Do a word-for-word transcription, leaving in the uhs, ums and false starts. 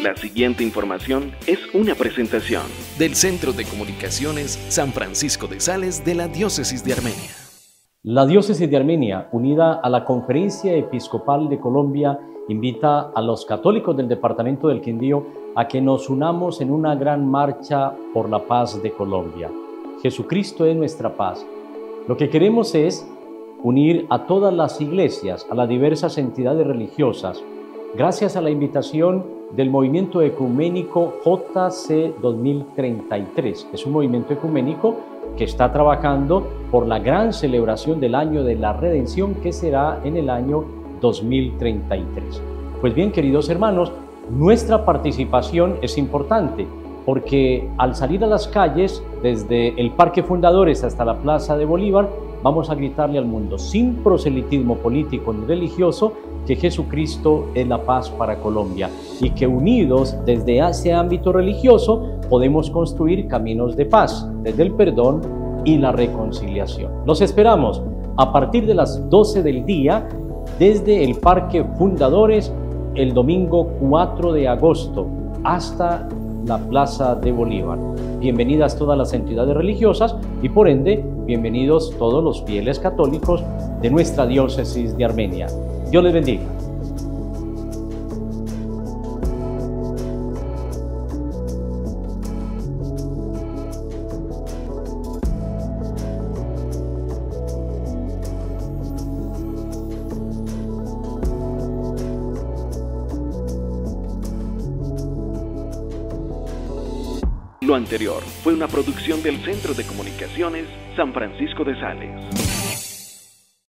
La siguiente información es una presentación del Centro de Comunicaciones San Francisco de Sales de la Diócesis de Armenia. La Diócesis de Armenia, unida a la Conferencia Episcopal de Colombia, invita a los católicos del departamento del Quindío a que nos unamos en una gran marcha por la paz de Colombia. Jesucristo es nuestra paz. Lo que queremos es unir a todas las iglesias, a las diversas entidades religiosas, gracias a la invitación del movimiento ecuménico J C dos mil treinta y tres. Es un movimiento ecuménico que está trabajando por la gran celebración del año de la redención, que será en el año dos mil treinta y tres. Pues bien, queridos hermanos, nuestra participación es importante, porque al salir a las calles, desde el Parque Fundadores hasta la Plaza de Bolívar, vamos a gritarle al mundo, sin proselitismo político ni religioso, que Jesucristo es la paz para Colombia y que unidos desde ese ámbito religioso podemos construir caminos de paz, desde el perdón y la reconciliación. Los esperamos a partir de las doce del día desde el Parque Fundadores el domingo cuatro de agosto hasta la Plaza de Bolívar. Bienvenidas todas las entidades religiosas y por ende, bienvenidos todos los fieles católicos de nuestra diócesis de Armenia. Dios les bendiga. Lo anterior fue una producción del Centro de Comunicaciones San Francisco de Sales.